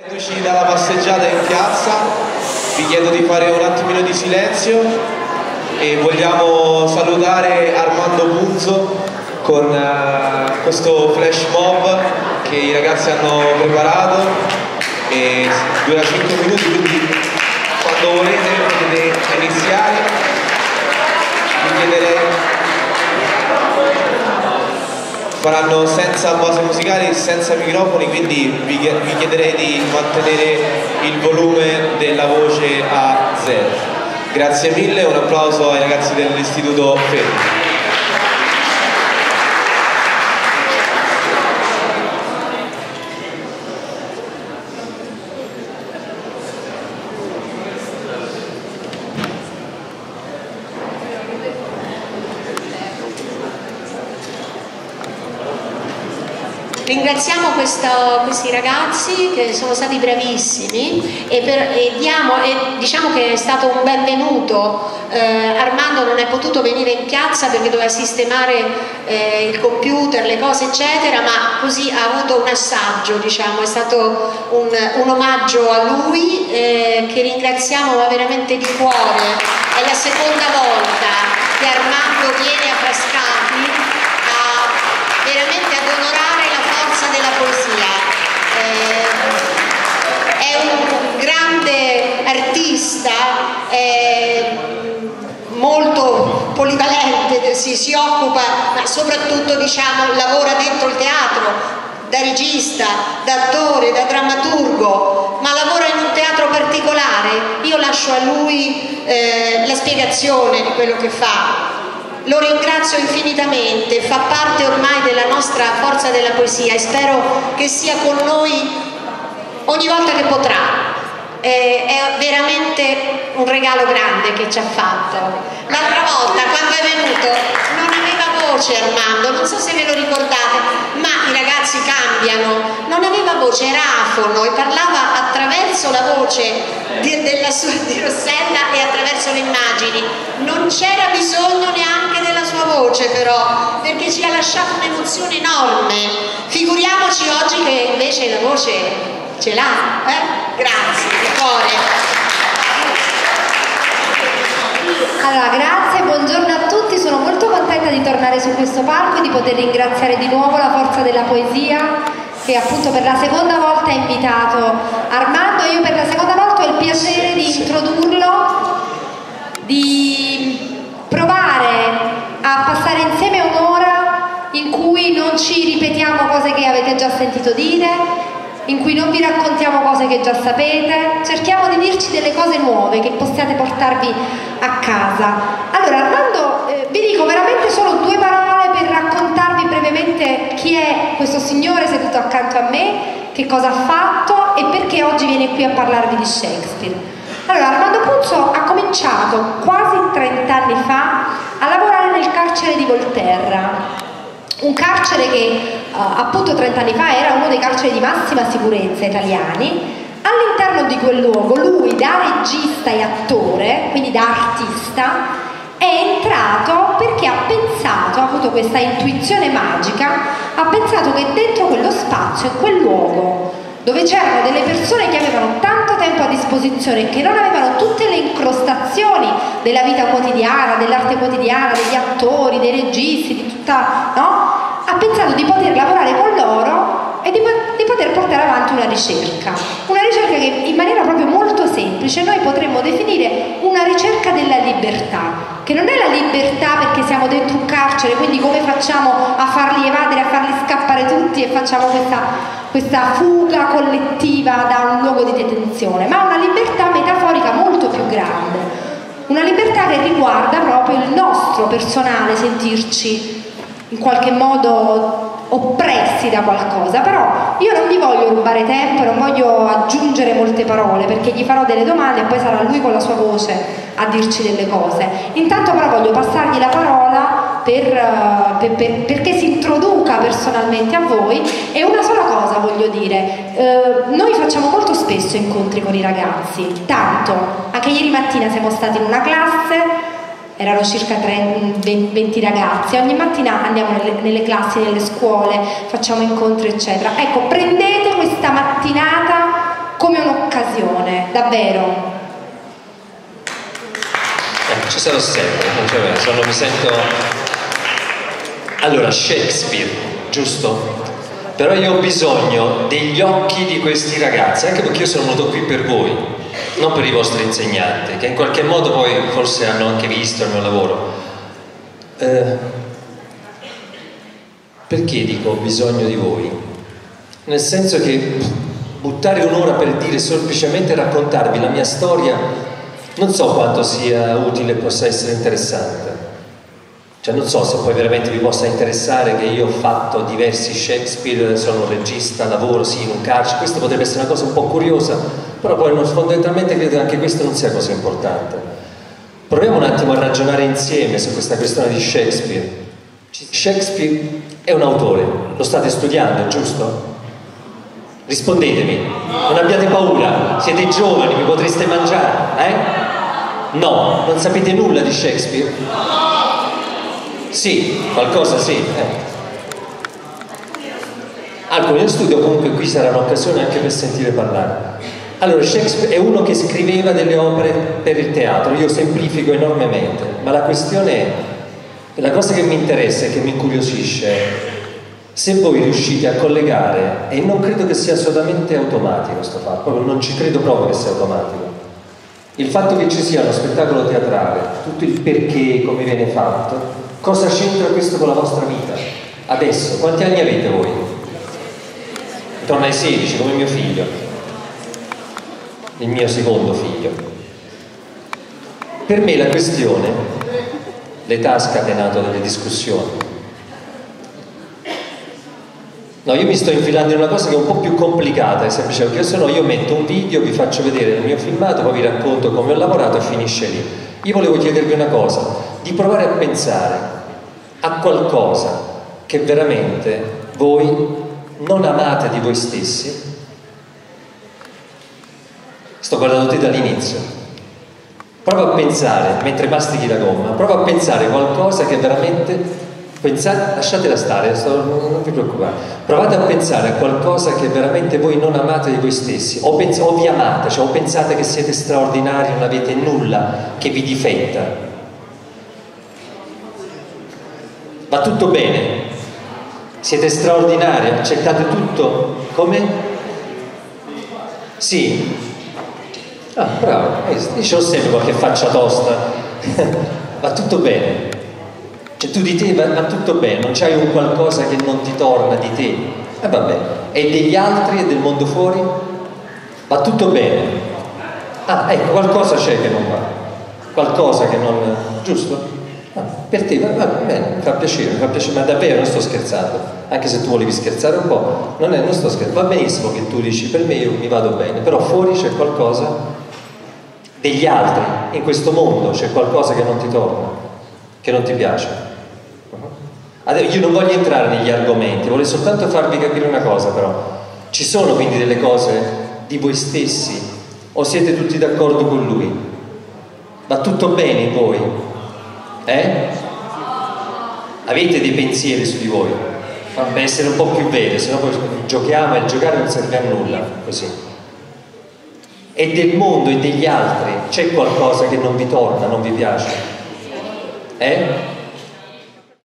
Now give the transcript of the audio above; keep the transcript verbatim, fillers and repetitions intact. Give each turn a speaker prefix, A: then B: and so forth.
A: Reduci dalla passeggiata in piazza, vi chiedo di fare un attimino di silenzio e vogliamo salutare Armando Punzo con uh, questo flash mob che i ragazzi hanno preparato e dura cinque minuti, quindi quando volete potete iniziare. Vi chiederei, faranno senza base musicali, senza microfoni, quindi vi chiederei di mantenere il volume della voce a zero. Grazie mille, un applauso ai ragazzi dell'Istituto Fede.
B: Ringraziamo questo, questi ragazzi che sono stati bravissimi e, per, e, diamo, e diciamo che è stato un benvenuto. eh, Armando non è potuto venire in piazza perché doveva sistemare eh, il computer, le cose eccetera, ma così ha avuto un assaggio, diciamo, è stato un, un omaggio a lui eh, che ringraziamo ma veramente di cuore. È la seconda volta che Armando viene a Frascati a, veramente ad onorare della poesia. Eh, è un grande artista, è molto polivalente, si, si occupa, ma soprattutto diciamo lavora dentro il teatro, da regista, da attore, da drammaturgo, ma lavora in un teatro particolare. Io lascio a lui eh, la spiegazione di quello che fa. Lo ringrazio infinitamente, fa parte ormai della nostra forza della poesia e spero che sia con noi ogni volta che potrà. Eh, è veramente un regalo grande che ci ha fatto. L'altra volta quando è venuto non aveva voce Armando, non so se ve lo ricordate, ma i ragazzi cambiano, non aveva voce, era afono e parlava attraverso la voce di, della sua, di Rossella e attraverso le immagini. Non c'era bisogno neanche della sua voce però, perché ci ha lasciato un'emozione enorme. Figuriamoci oggi che invece la voce ce l'ha, eh? Grazie, di cuore.
C: Allora, grazie, buongiorno a tutti, sono molto contenta di tornare su questo palco e di poter ringraziare di nuovo la Forza della Poesia che appunto per la seconda volta ha invitato Armando. Io per la seconda volta ho il piacere di introdurlo, di provare a passare insieme un'ora in cui non ci ripetiamo cose che avete già sentito dire, in cui non vi raccontiamo cose che già sapete, cerchiamo di dirci delle cose nuove che possiate portarvi a casa. Allora Armando, eh, vi dico veramente solo due parole per raccontarvi brevemente chi è questo signore seduto accanto a me, che cosa ha fatto e perché oggi viene qui a parlarvi di Shakespeare. Allora, Armando Punzo ha cominciato quasi trent'anni fa a lavorare nel carcere di Volterra, un carcere che Uh, appunto trent'anni fa era uno dei carceri di massima sicurezza italiani. All'interno di quel luogo lui, da regista e attore, quindi da artista, è entrato perché ha pensato, ha avuto questa intuizione magica, ha pensato che dentro quello spazio, in quel luogo dove c'erano delle persone che avevano tanto tempo a disposizione e che non avevano tutte le incrostazioni della vita quotidiana, dell'arte quotidiana, degli attori, dei registi, di tutta, no? Ha pensato di poter lavorare con loro e di, di poter portare avanti una ricerca, una ricerca che in maniera proprio molto semplice noi potremmo definire una ricerca della libertà, che non è la libertà perché siamo dentro un carcere, quindi come facciamo a farli evadere, a farli scappare tutti e facciamo questa, questa fuga collettiva da un luogo di detenzione, ma una libertà metaforica molto più grande, una libertà che riguarda proprio il nostro personale sentirci in qualche modo oppressi da qualcosa. Però io non vi voglio rubare tempo, non voglio aggiungere molte parole perché gli farò delle domande e poi sarà lui con la sua voce a dirci delle cose. Intanto però voglio passargli la parola per, per, per, perché si introduca personalmente a voi. E una sola cosa voglio dire, eh, noi facciamo molto spesso incontri con i ragazzi, tanto, anche ieri mattina siamo stati in una classe, erano circa venti ragazzi, ogni mattina andiamo nelle, nelle classi, nelle scuole, facciamo incontri eccetera. Ecco, prendete questa mattinata come un'occasione, davvero.
D: Eh, ci sarò sempre, non c'è vero, sono, mi sento... Allora, Shakespeare, giusto? Però io ho bisogno degli occhi di questi ragazzi, anche perché io sono venuto qui per voi, non per i vostri insegnanti, che in qualche modo poi forse hanno anche visto il mio lavoro. Eh, perché dico ho bisogno di voi? Nel senso che buttare un'ora per dire semplicemente raccontarvi la mia storia non so quanto sia utile e possa essere interessante. Cioè non so se poi veramente vi possa interessare che io ho fatto diversi Shakespeare, sono un regista, lavoro sì in un carcere, questa potrebbe essere una cosa un po' curiosa, però poi non, fondamentalmente credo che anche questo non sia cosa importante. Proviamo un attimo a ragionare insieme su questa questione di Shakespeare. Shakespeare è un autore, lo state studiando, giusto? Rispondetemi, non abbiate paura, siete giovani, mi potreste mangiare, eh? No, non sapete nulla di Shakespeare? Sì, qualcosa sì. Eh. Alcuni in studio, comunque qui sarà un'occasione anche per sentire parlare. Allora, Shakespeare è uno che scriveva delle opere per il teatro, io semplifico enormemente, ma la questione è, la cosa che mi interessa e che mi incuriosisce è se voi riuscite a collegare, e non credo che sia assolutamente automatico questo fatto, proprio non ci credo proprio che sia automatico, il fatto che ci sia uno spettacolo teatrale, tutto il perché, come viene fatto, cosa c'entra questo con la vostra vita? Adesso, quanti anni avete voi? Intorno ai sedici, come mio figlio, il mio secondo figlio. Per me la questione, l'età ha scatenato delle discussioni. No, io mi sto infilando in una cosa che è un po' più complicata, è semplice, perché se no io metto un video, vi faccio vedere il mio filmato, poi vi racconto come ho lavorato e finisce lì. Io volevo chiedervi una cosa, di provare a pensare a qualcosa che veramente voi non amate di voi stessi. Sto guardando te dall'inizio. Prova a pensare, mentre mastichi la gomma, prova a pensare qualcosa che veramente... Pensate, lasciatela stare, sto, non vi preoccupate. Provate a pensare a qualcosa che veramente voi non amate di voi stessi, o, pens- o vi amate, cioè o pensate che siete straordinari, non avete nulla che vi difetta. Va tutto bene? Siete straordinari, accettate tutto come? Sì. Ah, bravo, eh, dicevo sempre qualche faccia tosta. Va tutto bene. Cioè tu di te va, va tutto bene, non c'hai un qualcosa che non ti torna di te. E eh, vabbè, e degli altri e del mondo fuori? Va tutto bene. Ah, ecco, qualcosa c'è che non va. Qualcosa che non... giusto? Ah, per te va, va bene, mi fa piacere, mi fa piacere, ma davvero non sto scherzando. Anche se tu volevi scherzare un po', non, è, non sto scherzando. Va benissimo che tu dici per me io mi vado bene, però fuori c'è qualcosa degli altri, in questo mondo c'è qualcosa che non ti torna, che non ti piace. Adesso, io non voglio entrare negli argomenti, voglio soltanto farvi capire una cosa però. Ci sono quindi delle cose di voi stessi o siete tutti d'accordo con lui? Va tutto bene in voi? Eh? Avete dei pensieri su di voi? Deve essere un po' più vero, se no poi giochiamo e il giocare non serve a nulla, così. E del mondo e degli altri c'è qualcosa che non vi torna, non vi piace? Eh?